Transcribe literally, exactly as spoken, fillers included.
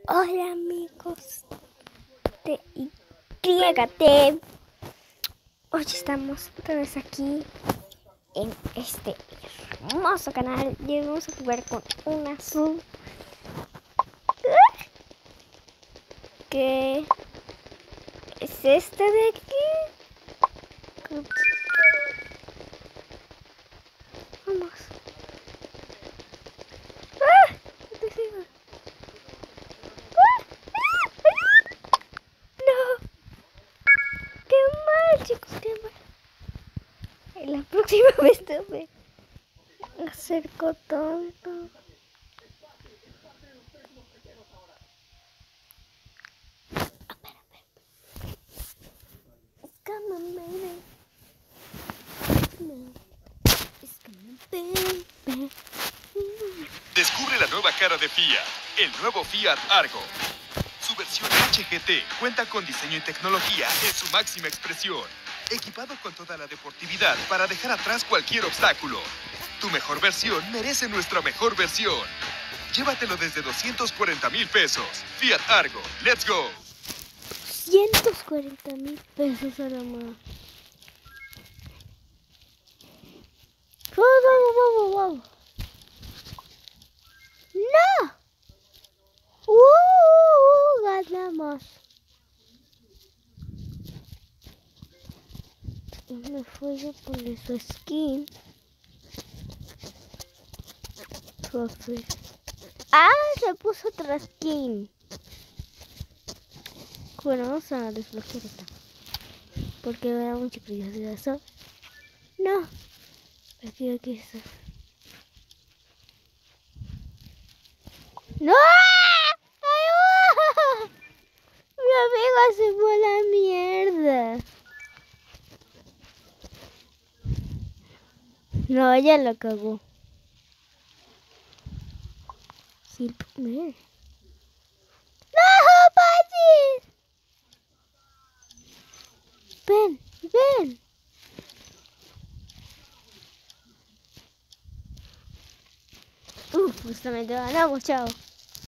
Hola amigos de Y T. Hoy estamos otra vez aquí en este hermoso canal y hoy vamos a jugar con una sub que es esta de aquí. Vamos. ¡Ah! Te sigo. ¡Qué mal, chicos! ¡Qué mal! La próxima vez no me acerco tanto. Come on, baby. It's coming, baby. Descubre la nueva cara de Fiat, el nuevo Fiat Argo. Su versión H G T cuenta con diseño y tecnología en su máxima expresión, equipado con toda la deportividad para dejar atrás cualquier obstáculo. Tu mejor versión merece nuestra mejor versión. Llévatelo desde doscientos cuarenta mil pesos. Fiat Argo, let's go. doscientos cuarenta mil pesos a la más. ¡Wow, wow, wow, wow! ¡No! ¡Uh! Ganamos. Y me fui a poner su skin. Profe. ¡Ah! Se puso otra skin. Bueno, vamos a desbloquear esta. Porque me da mucha curiosidad eso. No. Prefiero que eso. ¡No! ¡Ay, no! Mi amigo se fue a la mierda. No, ella la cagó. Sí, mira. ¡No, Pati! Ven, ven. Uf, justamente ganamos, chao.